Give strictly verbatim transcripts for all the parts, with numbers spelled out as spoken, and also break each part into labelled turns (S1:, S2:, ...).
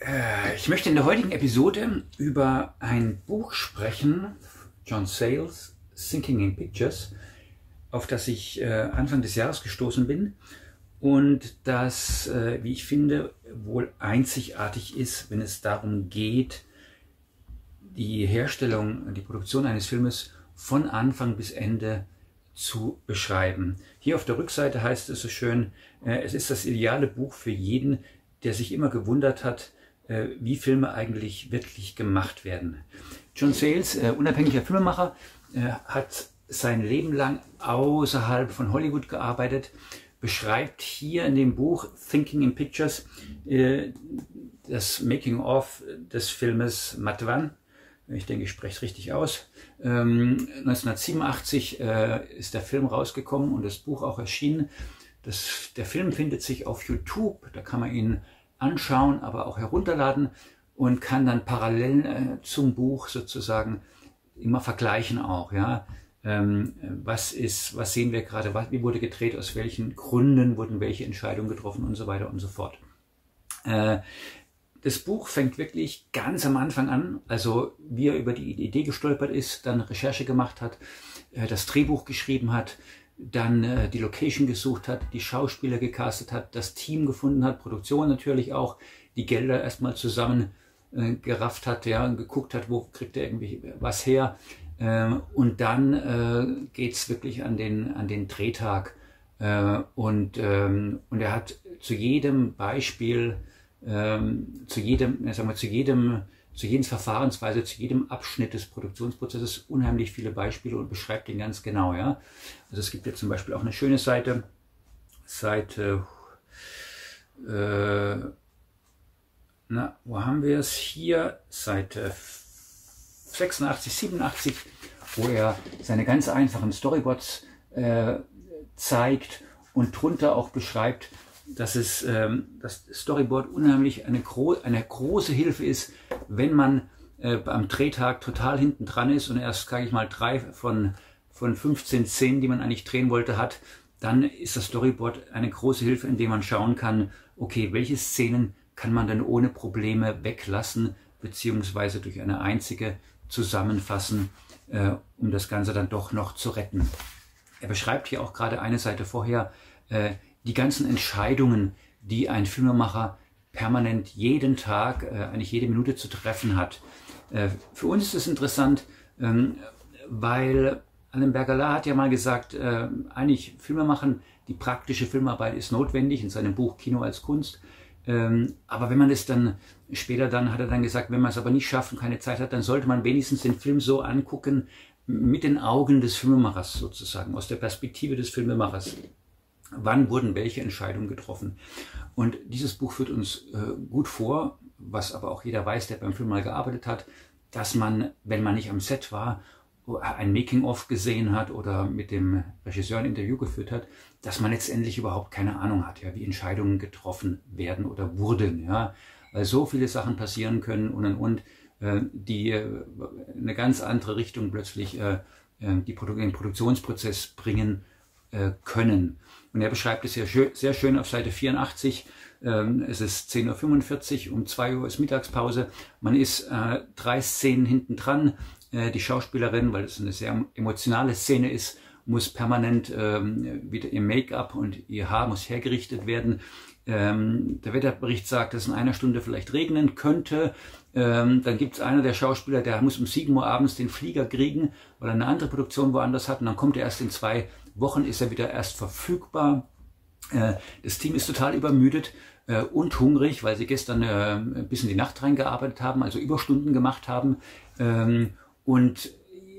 S1: Äh, ich möchte in der heutigen Episode über ein Buch sprechen, John Sayles, Thinking in Pictures, auf das ich äh, Anfang des Jahres gestoßen bin und das, äh, wie ich finde, wohl einzigartig ist, wenn es darum geht, die Herstellung, die Produktion eines Filmes von Anfang bis Ende zu beschreiben. Hier auf der Rückseite heißt es so schön, äh, es ist das ideale Buch für jeden, der sich immer gewundert hat, äh, wie Filme eigentlich wirklich gemacht werden. John Sayles, äh, unabhängiger Filmemacher, äh, hat sein Leben lang außerhalb von Hollywood gearbeitet, beschreibt hier in dem Buch Thinking in Pictures äh, das Making-of des Filmes Matwan. Ich denke, ich spreche es richtig aus. Ähm, neunzehnhundertsiebenundachtzig äh, ist der Film rausgekommen und das Buch auch erschienen. Das, der Film findet sich auf YouTube, da kann man ihn anschauen, aber auch herunterladen und kann dann parallel äh, zum Buch sozusagen immer vergleichen auch. Ja? Ähm, was ist, was sehen wir gerade, was, wie wurde gedreht, aus welchen Gründen wurden welche Entscheidungen getroffen und so weiter und so fort. Äh, Das Buch fängt wirklich ganz am Anfang an, also wie er über die Idee gestolpert ist, dann Recherche gemacht hat, das Drehbuch geschrieben hat, dann die Location gesucht hat, die Schauspieler gecastet hat, das Team gefunden hat, Produktion natürlich auch, die Gelder erstmal zusammen gerafft hat, ja, und geguckt hat, wo kriegt er irgendwie was her. Und dann geht es wirklich an den, an den Drehtag. Und, und er hat zu jedem Beispiel, Ähm, zu jedem, sagen wir, zu jedem, zu jedem Verfahrensweise, zu jedem Abschnitt des Produktionsprozesses unheimlich viele Beispiele und beschreibt den ganz genau, ja. Also es gibt jetzt zum Beispiel auch eine schöne Seite, Seite, äh, na, wo haben wir es hier? Seite sechsundachtzig, siebenundachtzig, wo er seine ganz einfachen Storyboards äh, zeigt und drunter auch beschreibt, dass es ähm, das Storyboard unheimlich eine, gro eine große Hilfe ist, wenn man äh, am Drehtag total hinten dran ist und erst, sage ich mal, drei von, von fünfzehn Szenen, die man eigentlich drehen wollte, hat, dann ist das Storyboard eine große Hilfe, indem man schauen kann, okay, welche Szenen kann man dann ohne Probleme weglassen, beziehungsweise durch eine einzige zusammenfassen, äh, um das Ganze dann doch noch zu retten. Er beschreibt hier auch gerade eine Seite vorher, äh, die ganzen Entscheidungen, die ein Filmemacher permanent jeden Tag, äh, eigentlich jede Minute zu treffen hat. Äh, für uns ist es interessant, ähm, weil Alain Bergala hat ja mal gesagt, äh, eigentlich Filme machen, die praktische Filmarbeit ist notwendig in seinem Buch Kino als Kunst. Ähm, aber wenn man es dann später dann, hat er dann gesagt, wenn man es aber nicht schafft und keine Zeit hat, dann sollte man wenigstens den Film so angucken, mit den Augen des Filmemachers sozusagen, aus der Perspektive des Filmemachers. Wann wurden welche Entscheidungen getroffen? Und dieses Buch führt uns äh, gut vor, was aber auch jeder weiß, der beim Film mal gearbeitet hat, dass man, wenn man nicht am Set war, ein Making-of gesehen hat oder mit dem Regisseur ein Interview geführt hat, dass man letztendlich überhaupt keine Ahnung hat, ja, wie Entscheidungen getroffen werden oder wurden. Ja, weil so viele Sachen passieren können und und und, äh, die äh, eine ganz andere Richtung plötzlich äh, die Produ den Produktionsprozess bringen äh, können. Und er beschreibt es sehr schön, sehr schön auf Seite vierundachtzig. Ähm, es ist zehn Uhr fünfundvierzig, um zwei Uhr ist Mittagspause. Man ist äh, drei Szenen hinten dran. Äh, die Schauspielerin, weil es eine sehr emotionale Szene ist, muss permanent ähm, wieder ihr Make-up und ihr Haar muss hergerichtet werden. Ähm, der Wetterbericht sagt, dass es in einer Stunde vielleicht regnen könnte. Ähm, dann gibt es einer der Schauspieler, der muss um sieben Uhr abends den Flieger kriegen, weil er eine andere Produktion woanders hat. Und dann kommt er erst in zwei Wochen, ist er wieder erst verfügbar. Äh, das Team ist total übermüdet äh, und hungrig, weil sie gestern äh, bis in die Nacht reingearbeitet haben, also Überstunden gemacht haben. Ähm, und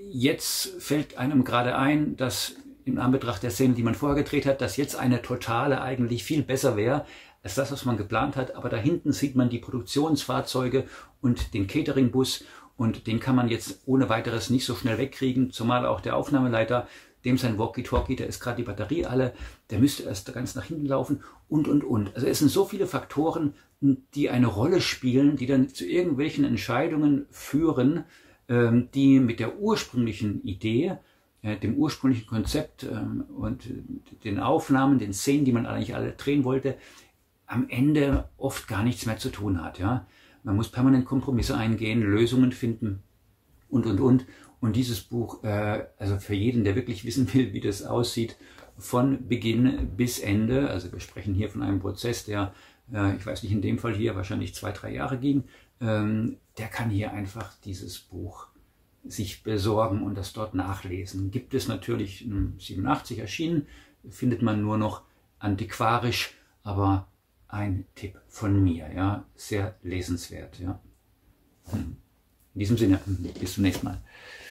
S1: jetzt fällt einem gerade ein, dass in Anbetracht der Szene, die man vorher gedreht hat, dass jetzt eine totale eigentlich viel besser wäre, als das, was man geplant hat. Aber da hinten sieht man die Produktionsfahrzeuge und den Cateringbus und den kann man jetzt ohne weiteres nicht so schnell wegkriegen, zumal auch der Aufnahmeleiter, dem sein Walkie-Talkie, da ist gerade die Batterie alle, der müsste erst ganz nach hinten laufen und, und, und. Also es sind so viele Faktoren, die eine Rolle spielen, die dann zu irgendwelchen Entscheidungen führen, die mit der ursprünglichen Idee, dem ursprünglichen Konzept und den Aufnahmen, den Szenen, die man eigentlich alle drehen wollte, am Ende oft gar nichts mehr zu tun hat. Ja? man muss permanent Kompromisse eingehen, Lösungen finden und, und, und. Und dieses Buch, äh, also für jeden, der wirklich wissen will, wie das aussieht, von Beginn bis Ende, also wir sprechen hier von einem Prozess, der, äh, ich weiß nicht, in dem Fall hier wahrscheinlich zwei, drei Jahre ging, ähm, der kann hier einfach dieses Buch sich besorgen und das dort nachlesen. Gibt es natürlich siebenundachtzig erschienen, findet man nur noch antiquarisch, aber ein Tipp von mir, ja, sehr lesenswert, ja. In diesem Sinne, bis zum nächsten Mal.